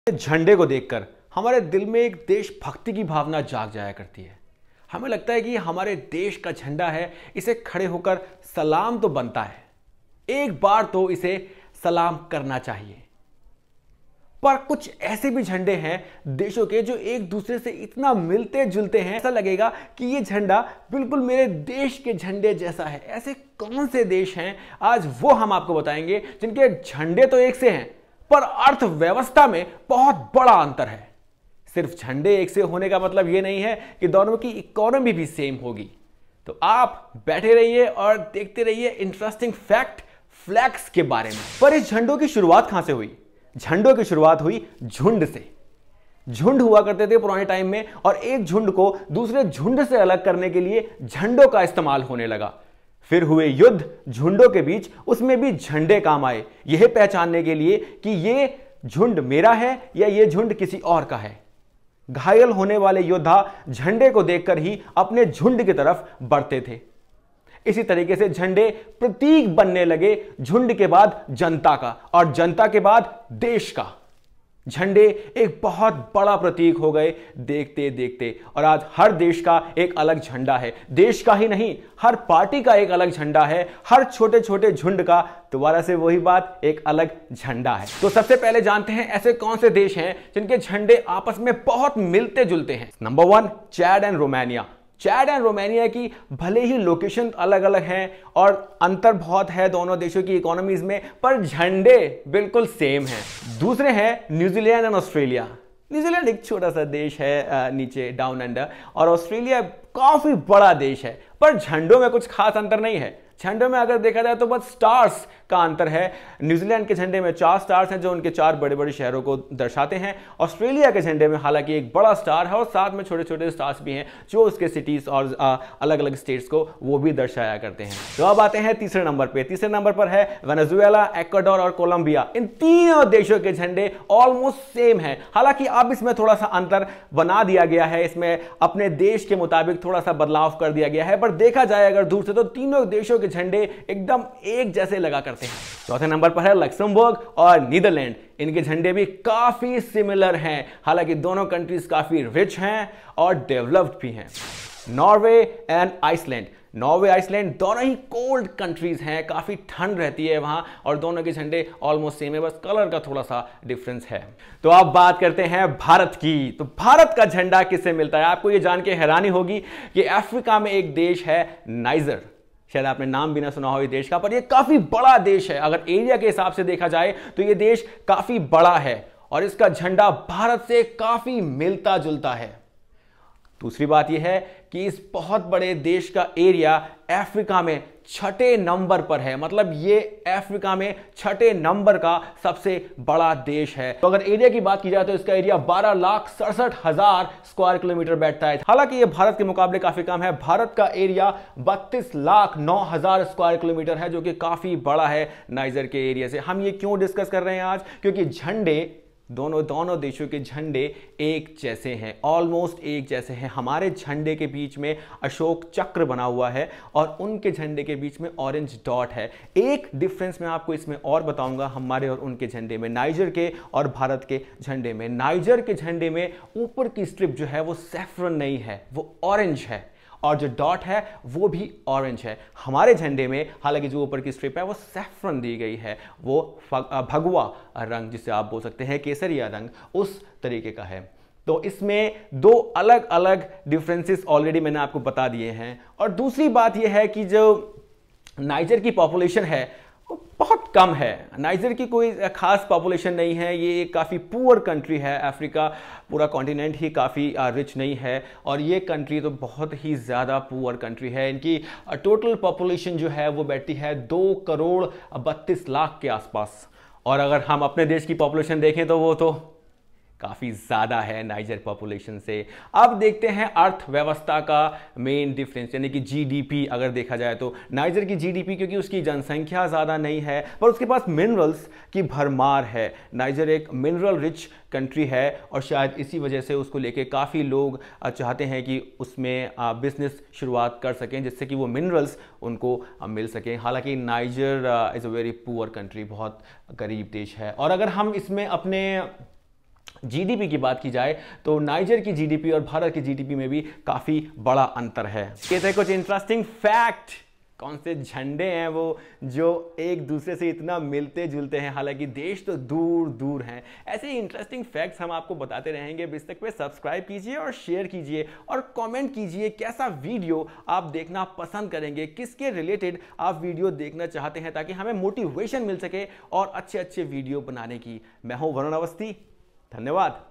झंडे को देखकर हमारे दिल में एक देशभक्ति की भावना जाग जाया करती है। हमें लगता है कि हमारे देश का झंडा है, इसे खड़े होकर सलाम तो बनता है, एक बार तो इसे सलाम करना चाहिए। पर कुछ ऐसे भी झंडे हैं देशों के जो एक दूसरे से इतना मिलते जुलते हैं, ऐसा लगेगा कि ये झंडा बिल्कुल मेरे देश के झंडे जैसा है। ऐसे कौन से देश हैं, आज वो हम आपको बताएंगे जिनके झंडे तो एक से हैं पर अर्थव्यवस्था में बहुत बड़ा अंतर है। सिर्फ झंडे एक से होने का मतलब यह नहीं है कि दोनों की इकोनॉमी भी सेम होगी। तो आप बैठे रहिए और देखते रहिए इंटरेस्टिंग फैक्ट फ्लैग्स के बारे में। पर इस झंडों की शुरुआत कहां से हुई? झंडों की शुरुआत हुई झुंड से। झुंड हुआ करते थे पुराने टाइम में और एक झुंड को दूसरे झुंड से अलग करने के लिए झंडों का इस्तेमाल होने लगा। फिर हुए युद्ध झुंडों के बीच, उसमें भी झंडे काम आए, यह पहचानने के लिए कि यह झुंड मेरा है या यह झुंड किसी और का है। घायल होने वाले योद्धा झंडे को देखकर ही अपने झुंड की तरफ बढ़ते थे। इसी तरीके से झंडे प्रतीक बनने लगे, झुंड के बाद जनता का और जनता के बाद देश का। झंडे एक बहुत बड़ा प्रतीक हो गए देखते देखते, और आज हर देश का एक अलग झंडा है। देश का ही नहीं, हर पार्टी का एक अलग झंडा है, हर छोटे छोटे झुंड का दोबारा से वही बात, एक अलग झंडा है। तो सबसे पहले जानते हैं ऐसे कौन से देश हैं जिनके झंडे आपस में बहुत मिलते जुलते हैं। Number 1, Chad and Romania. Chad and Romania की भले ही लोकेशन अलग अलग हैं और अंतर बहुत है दोनों देशों की इकोनॉमीज में, पर झंडे बिल्कुल सेम हैं। दूसरे हैं न्यूजीलैंड एंड ऑस्ट्रेलिया। न्यूजीलैंड एक छोटा सा देश है नीचे डाउन अंडर, और ऑस्ट्रेलिया काफी बड़ा देश है, पर झंडों में कुछ खास अंतर नहीं है। झंडों में अगर देखा जाए तो बस स्टार्स का अंतर है। न्यूजीलैंड के झंडे में 4 स्टार्स हैं जो उनके 4 बड़े बड़े शहरों को दर्शाते हैं। ऑस्ट्रेलिया के झंडे में हालांकि एक बड़ा स्टार है और साथ में छोटे छोटे स्टार्स भी हैं जो उसके सिटीज और अलग अलग स्टेट्स को वो भी दर्शाया करते हैं। तो अब आते हैं तीसरे नंबर पे। तीसरे नंबर पर है वेनेजुएला, इक्वाडोर और कोलंबिया। इन तीनों देशों के झंडे ऑलमोस्ट सेम हैं। हालांकि अब इसमें थोड़ा सा अंतर बना दिया गया है, इसमें अपने देश के मुताबिक थोड़ा सा बदलाव कर दिया गया है, पर देखा जाए अगर दूर से तो तीनों देशों के झंडे एकदम एक जैसे लगा करते हैं। चौथे नंबर पर है लक्समबर्ग और नीदरलैंड। इनके झंडे भी काफी सिमिलर हैं, हालांकि दोनों कंट्रीज काफी रिच हैं और डेवलप्ड भी हैं। Norway and Iceland. Norway Iceland दोनों ही कोल्ड कंट्रीज हैं, काफी ठंड रहती है वहां, और दोनों के झंडे ऑलमोस्ट सेम है, बस कलर का थोड़ा सा डिफरेंस है। तो अब बात करते हैं भारत की। तो भारत का झंडा किससे मिलता है? आपको यह जान के हैरानी होगी कि अफ्रीका में एक देश है नाइजर। शायद आपने नाम भी ना सुना हो इस देश का, पर यह काफी बड़ा देश है। अगर एरिया के हिसाब से देखा जाए तो यह देश काफी बड़ा है और इसका झंडा भारत से काफी मिलता जुलता है। दूसरी बात यह है कि इस बहुत बड़े देश का एरिया अफ्रीका में 6ठे नंबर पर है, मतलब ये अफ्रीका में 6ठे नंबर का सबसे बड़ा देश है। तो अगर एरिया की बात की जाए तो इसका एरिया 12,67,000 स्क्वायर किलोमीटर बैठता है। हालांकि ये भारत के मुकाबले काफी कम है। भारत का एरिया 32,09,000 स्क्वायर किलोमीटर है, जो कि काफी बड़ा है नाइजर के एरिया से। हम ये क्यों डिस्कस कर रहे हैं आज? क्योंकि झंडे दोनों देशों के झंडे एक जैसे हैं, ऑलमोस्ट एक जैसे हैं। हमारे झंडे के बीच में अशोक चक्र बना हुआ है और उनके झंडे के बीच में ऑरेंज डॉट है। एक डिफरेंस मैं आपको इसमें और बताऊंगा हमारे और उनके झंडे में, नाइजर के और भारत के झंडे में। नाइजर के झंडे में ऊपर की स्ट्रिप जो है वो सैफरन नहीं है, वो ऑरेंज है, और जो डॉट है वो भी ऑरेंज है। हमारे झंडे में हालांकि जो ऊपर की स्ट्रिप है वो सैफरन दी गई है, वो भगवा रंग, जिसे आप बोल सकते हैं केसरिया रंग, उस तरीके का है। तो इसमें 2 अलग अलग डिफरेंसेस ऑलरेडी मैंने आपको बता दिए हैं। और दूसरी बात यह है कि जो नाइजर की पॉपुलेशन है बहुत कम है। नाइजर की कोई खास पॉपुलेशन नहीं है, ये एक काफ़ी पुअर कंट्री है। अफ्रीका पूरा कॉन्टिनेंट ही काफ़ी रिच नहीं है, और ये कंट्री तो बहुत ही ज़्यादा पुअर कंट्री है। इनकी टोटल पॉपुलेशन जो है वो बैठती है 2,32,00,000 के आसपास, और अगर हम अपने देश की पॉपुलेशन देखें तो वो तो काफ़ी ज़्यादा है नाइजर पॉपुलेशन से। अब देखते हैं अर्थव्यवस्था का मेन डिफरेंस, यानी कि जीडीपी। अगर देखा जाए तो नाइजर की जीडीपी, क्योंकि उसकी जनसंख्या ज़्यादा नहीं है पर उसके पास मिनरल्स की भरमार है। नाइजर एक मिनरल रिच कंट्री है और शायद इसी वजह से उसको लेके काफ़ी लोग चाहते हैं कि उसमें बिजनेस शुरुआत कर सकें, जिससे कि वो मिनरल्स उनको मिल सकें। हालांकि Niger is a very poor country, बहुत गरीब देश है। और अगर हम इसमें अपने जीडीपी की बात की जाए तो नाइजर की जीडीपी और भारत की जीडीपी में भी काफी बड़ा अंतर है। ये थे कुछ इंटरेस्टिंग फैक्ट। कौन से झंडे हैं वो जो एक दूसरे से इतना मिलते जुलते हैं, हालांकि देश तो दूर दूर हैं। ऐसे ही इंटरेस्टिंग फैक्ट्स हम आपको बताते रहेंगे। बिस्तक पे सब्सक्राइब कीजिए और शेयर कीजिए और कमेंट कीजिए कैसा वीडियो आप देखना पसंद करेंगे, किसके रिलेटेड आप वीडियो देखना चाहते हैं, ताकि हमें मोटिवेशन मिल सके और अच्छे अच्छे वीडियो बनाने की। मैं हूं वरुण अवस्थी, धन्यवाद।